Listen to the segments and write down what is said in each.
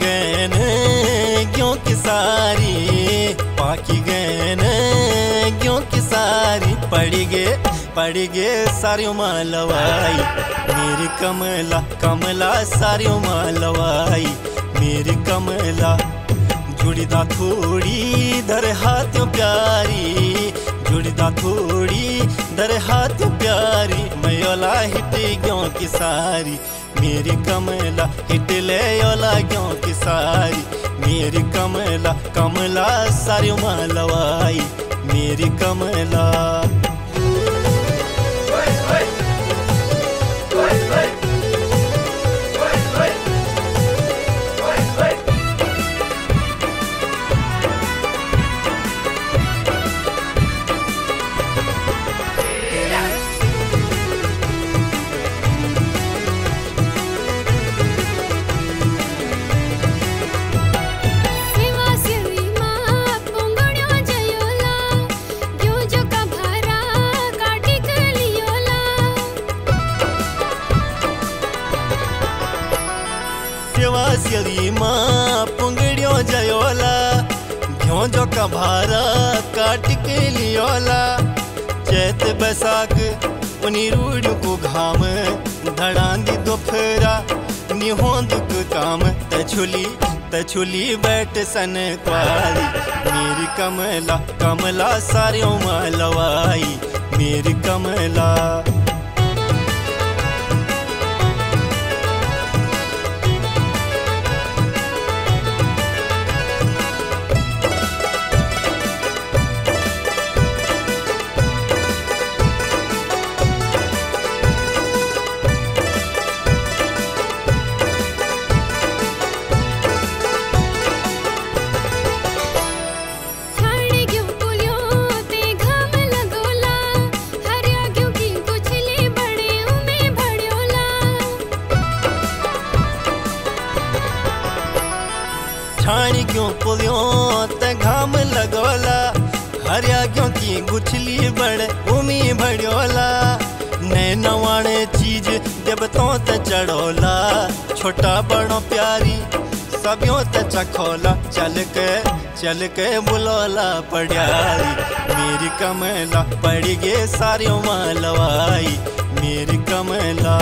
गए न क्यों की सारी, पाकी गए न क्यों की सारी, पड़ गे सारी मालवाई मेरी कमला कमला सारी मालवाई मेरी कमला। जुड़ीदा थोड़ी धर हाथों प्यारी, जुड़ीदा थोड़ी धर हाथों प्यारी, मयोला हिट क्यों की सारी मेरी कमला, हिट ले योला क्यों की सारी मेरी कमला, कमला सारी मालवाई मेरी कमला। सेवासियली माँ पुंगड़ियों जयोला, घ्यों जो कभारा काट के लियोला, चैत बैसाख उन्हीं रूढ़ियों को घाम, धड़ांदी दोपहरा निहों दुख काम, तछुली बैठ सन क्वाली मेरी कमला, कमला सारियों मालवाई मेरी कमला। छाणी क्यों पुलियों ते घाम लगोला, हरिया क्यों की गुछली बड़ उमी भड़ोला, नए नवाणे चीज देवतों ते चढ़ोला, छोटा बड़ो प्यारी सबियों ते चखोला, चल के बुलोला पड़ियारी मेरी कमला, पड़ गे सारियों मालवाई मेरी कमला।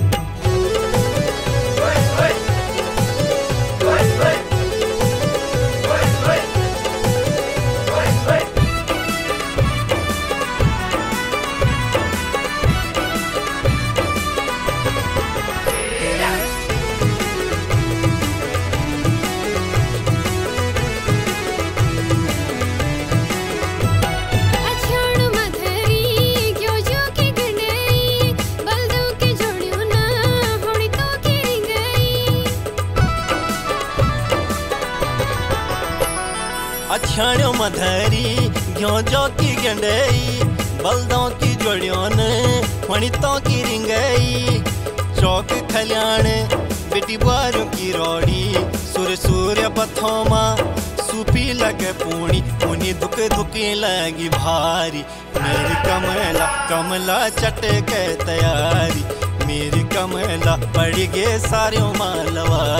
अछाण्यों मधरी घ्यों जो की गंडई, बलदों की जोड़ियों ने फणितों की रिंगई, चौक खलियाण बेटी बुआरों की रोड़ी, सूर्य पथों माँ सूपी लगे पूनी, उन्हीं दुखी लगी भारी मेरी कमला, कमला चटे के तैयारी मेरी कमला, पड़ गे सारियों मालवा